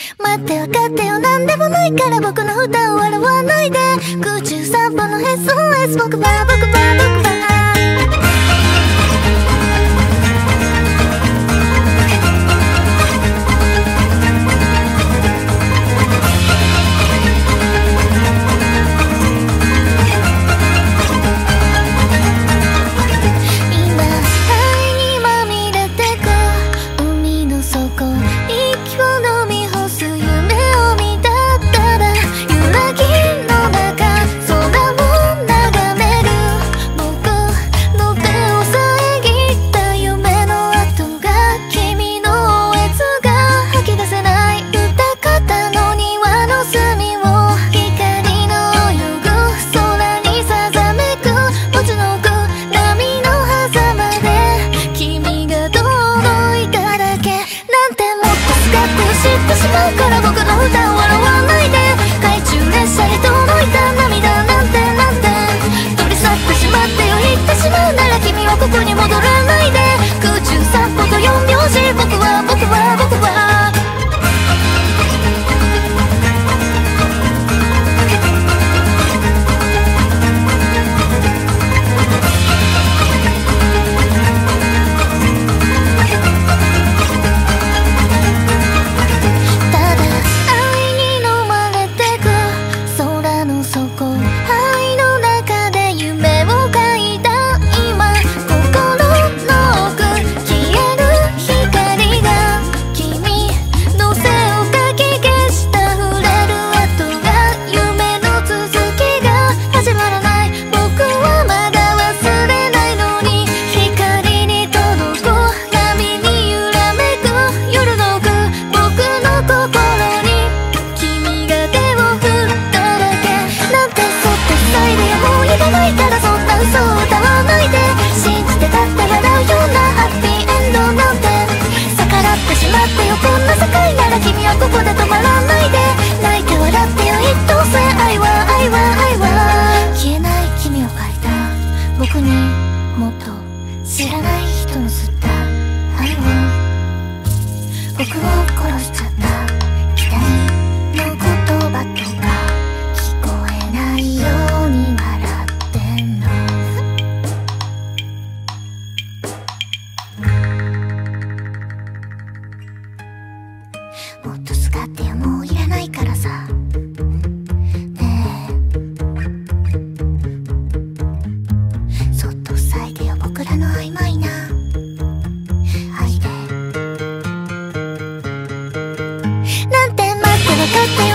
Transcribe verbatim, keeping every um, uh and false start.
待って分かってよ、なんでもないから僕の歌を笑わないで。空中散歩の エスオーエス 僕は僕は僕はから僕の歌を笑わないで。懐中列車に届いた涙なんてなんて取り去ってしまってよ。言ってしまうなら君はここに戻らないで。空中散歩と四拍子僕は僕は僕はここで止まらないで。泣いて笑ってよ一等星。愛は愛は愛は消えない君を描いた僕にもっと知らない人の吸った愛を僕を殺しちゃった期待の言葉とか聞こえないように笑ってんの。もっとすがってよ、もういらないからさ。ねえそっと塞いでよ僕らの曖昧な愛で。なんて待って分かって